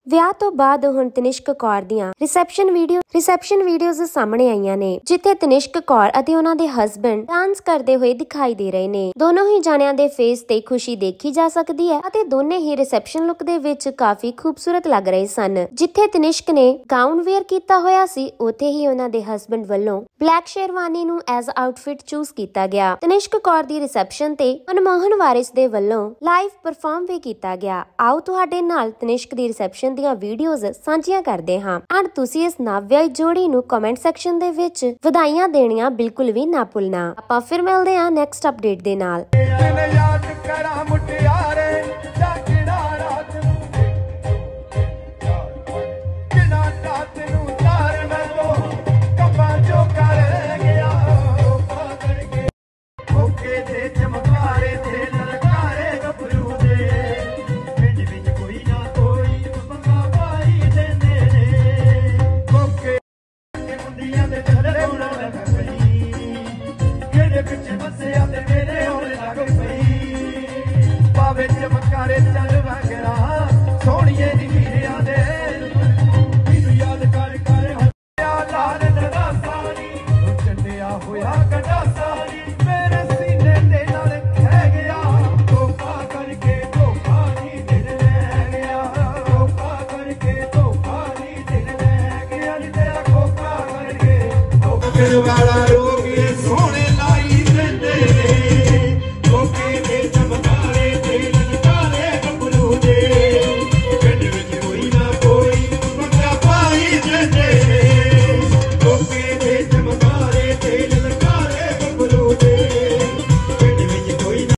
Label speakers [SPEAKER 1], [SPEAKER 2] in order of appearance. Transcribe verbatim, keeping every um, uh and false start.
[SPEAKER 1] ਵਿਆਹ ਤੋਂ ਬਾਅਦ ਹੁਣ ਤਨਿਸ਼ਕ ਕੌਰ ਦੀਆਂ ਰਿਸੈਪਸ਼ਨ ਵੀਡੀਓ ਰਿਸੈਪਸ਼ਨ ਵੀਡੀਓਜ਼ ਸਾਹਮਣੇ ਆਈਆਂ ਨੇ, ਜਿੱਥੇ ਤਨਿਸ਼ਕ ਕੌਰ ਅਤੇ ਉਹਨਾਂ ਦੇ ਹਸਬੈਂਡ ਡਾਂਸ ਕਰਦੇ ਹੋਏ ਦਿਖਾਈ ਦੇ ਰਹੇ ਨੇ। ਦੋਨੋਂ ਹੀ ਜਾਣਿਆਂ ਦੇ ਫੇਸ ਤੇ ਖੁਸ਼ੀ ਦੇਖੀ ਜਾ ਸਕਦੀ ਹੈ ਅਤੇ ਦੋਨੇ ਹੀ ਰਿਸੈਪਸ਼ਨ ਲੁੱਕ ਦੇ ਵਿੱਚ ਕਾਫੀ ਖੂਬਸੂਰਤ ਲੱਗ ਰਹੇ ਸਨ। ਜਿੱਥੇ ਤਨਿਸ਼ਕ ਨੇ ਗਾਊਨ ਵੇਅਰ ਕੀਤਾ ਹੋਇਆ ਸੀ, ਉੱਥੇ ਹੀ ਉਹਨਾਂ ਦੇ ਹਸਬੈਂਡ ਵੱਲੋਂ ਬਲੈਕ ਸ਼ੇਰਵਾਨੀ ਨੂੰ ਐਜ਼ ਆਊਟਫਿਟ ਚੂਜ਼ ਕੀਤਾ ਗਿਆ। ਤਨਿਸ਼ਕ ਕੌਰ ਦੀ ਰਿਸੈਪਸ਼ਨ ਤੇ ਮਨਮੋਹਨ ਵਾਰਿਸ ਦੇ ਵੱਲੋਂ ਲਾਈਵ ਪਰਫਾਰਮ ਵੀ ਕੀਤਾ ਗਿਆ। ਆਓ ਤੁਹਾਡੇ ਨਾਲ ਤਨਿਸ਼ਕ ਦੀ ਰਿਸੈਪਸ਼ਨ ਦੀਆਂ ਵੀਡੀਓਜ਼ ਸਾਂਝੀਆਂ ਕਰਦੇ ਹਾਂ ਐਂਡ ਤੁਸੀਂ ਇਸ ਨਵਵਿਆਹੀ ਜੋੜੀ ਨੂੰ ਕਮੈਂਟ ਸੈਕਸ਼ਨ ਦੇ ਵਿੱਚ ਵਧਾਈਆਂ ਦੇਣੀਆਂ ਬਿਲਕੁਲ ਵੀ ਨਾ ਭੁੱਲਣਾ। ਆਪਾਂ ਫਿਰ ਮਿਲਦੇ ਹਾਂ ਨੈਕਸਟ ਅਪਡੇਟ ਦੇ ਨਾਲ।
[SPEAKER 2] चमकारे चल वगरा सोनिए दी मीरिया दे मैनू याद कर कर लाल नदा सारी चंडिया होया गंडा सारी मेरे सीने दे नाल खह गया धोखा करके धोखा नहीं दिल ले गया धोखा करके धोखा नहीं दिल ले गया तेरा धोखा करके धोखा वाला रो